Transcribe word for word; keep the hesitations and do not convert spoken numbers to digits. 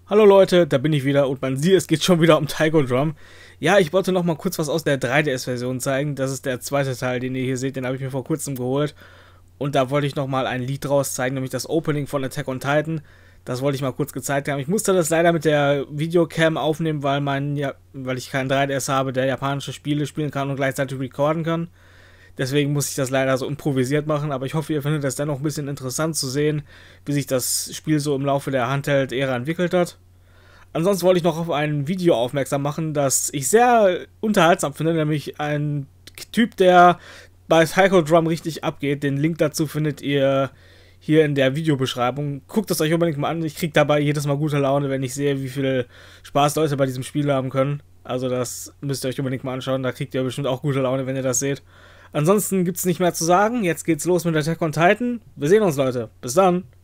Hallo Leute, da bin ich wieder und man sieht, es geht schon wieder um Taiko Drum. Ja, ich wollte noch mal kurz was aus der drei D S-Version zeigen. Das ist der zweite Teil, den ihr hier seht, den habe ich mir vor kurzem geholt. Und da wollte ich noch mal ein Lied draus zeigen, nämlich das Opening von Attack on Titan. Das wollte ich mal kurz gezeigt haben. Ich musste das leider mit der Videocam aufnehmen, weil, mein, ja, weil ich keinen drei D S habe, der japanische Spiele spielen kann und gleichzeitig recorden kann. Deswegen muss ich das leider so improvisiert machen, aber ich hoffe, ihr findet das dennoch ein bisschen interessant zu sehen, wie sich das Spiel so im Laufe der Handheld-Ära entwickelt hat. Ansonsten wollte ich noch auf ein Video aufmerksam machen, das ich sehr unterhaltsam finde, nämlich ein Typ, der bei Taiko Drum richtig abgeht. Den Link dazu findet ihr hier in der Videobeschreibung. Guckt es euch unbedingt mal an. Ich kriege dabei jedes Mal gute Laune, wenn ich sehe, wie viel Spaß Leute bei diesem Spiel haben können. Also das müsst ihr euch unbedingt mal anschauen. Da kriegt ihr bestimmt auch gute Laune, wenn ihr das seht. Ansonsten gibt es nicht mehr zu sagen. Jetzt geht's los mit Attack on Titan. Wir sehen uns, Leute. Bis dann.